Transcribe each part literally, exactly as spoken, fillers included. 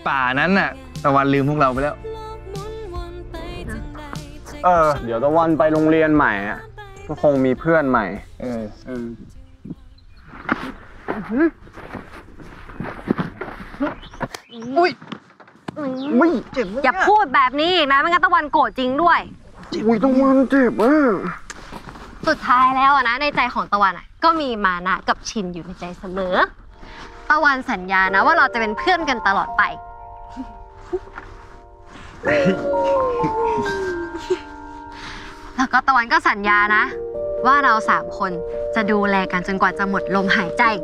ป่านั้นน่ะตะวันลืมพวกเราไปแล้วเออเดี๋ยวตะวันไปโรงเรียนใหม่อ่ะก็คงมีเพื่อนใหม่เออเอออุ้ยอุ้ยเจ็บอย่าพูดแบบนี้อีกนะไม่งั้นตะวันโกรธจริงด้วยอุ้ยตะวันเจ็บอ่ะสุดท้ายแล้วนะในใจของตะวันอ่ะก็มีมานะกับชินอยู่ในใจเสมอตะวันสัญญานะว่าเราจะเป็นเพื่อนกันตลอดไปแล้วก็ตะวันก็สัญญานะว่าเราสามคนจะดูแลกันจนกว่าจะหมดลมหายใจ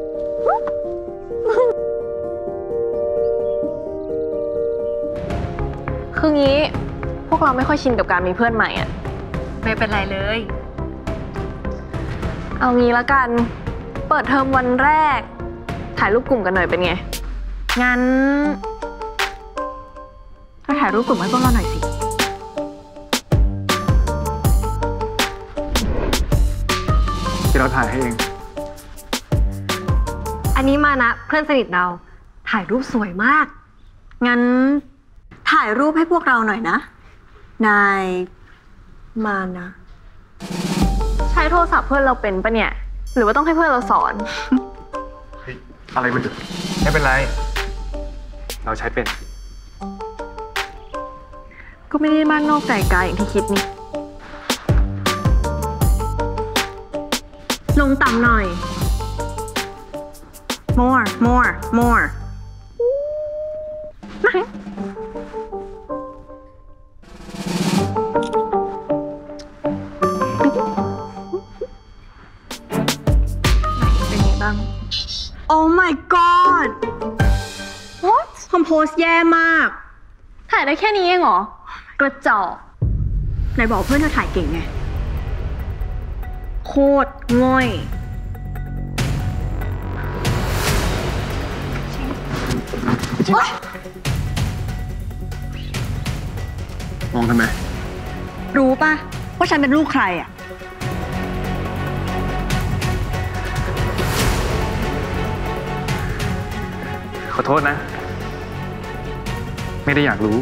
คืองี้พวกเราไม่ค่อยชินกับการมีเพื่อนใหม่อ่ะไม่เป็นไรเลยเอางี้ละกันเปิดเทอมวันแรกถ่ายรูปกลุ่มกันหน่อยเป็นไงงั้นก็ถ่ายรูปกลุ่มให้พวกเราหน่อยสิที่เราถ่ายให้เองอันนี้มานะเพื่อนสนิทเราถ่ายรูปสวยมากงั้นถ่ายรูปให้พวกเราหน่อยนะนายมานะใช้โทรศัพท์เพื่อนเราเป็นปะเนี่ยหรือว่าต้องให้เพื่อนเราสอนเฮ้ยอะไรมันไม่เป็นไรเราใช้เป็นก็ไม่ได้บ้านนอกใจกายอย่างที่คิดนี่ลงต่ำหน่อย more more more เป็นไงบ้าง Oh my god What คอมโพสแย่มากถ่ายได้แค่นี้เองเหรอกระจอกไหนบอกเพื่อนเธอถ่ายเก่งไงโคตรง่อยมองทำไมรู้ป่ะว่าฉันเป็นลูกใครอ่ะขอโทษนะไม่ได้อยากรู้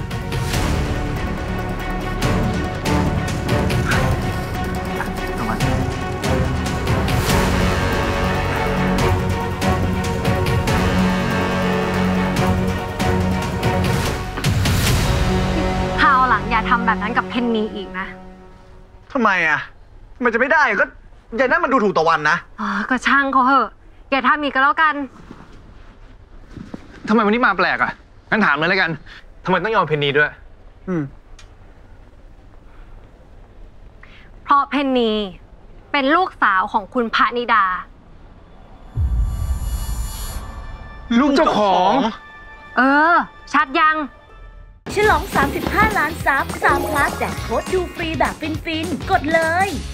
คราวหลังอย่าทำแบบนั้นกับเพนนีอีกนะทำไมอ่ะมันจะไม่ได้ก็ยายนั่นมันดูถูกตะวันนะอ๋อก็ช่างเขาเหอะอย่าทำอีกก็แล้วกันทำไมวันนี้มาแปลกอ่ะงั้นถามเลยแล้วกันทำไมต้องยอมเพนนีด้วยอืมเพราะเพนนีเป็นลูกสาวของคุณพระนิดาลูกเจ้าของเออชัดยังฉลองสามสิบห้าล้านซับสามพลัสแจกโค้ดดูฟรีแบบฟินๆกดเลย